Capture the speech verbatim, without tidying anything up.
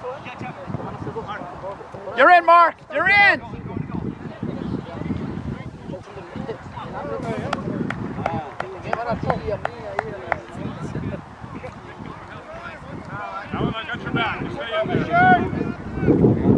You're in, Mark. You're in. I got your back. Stay in there.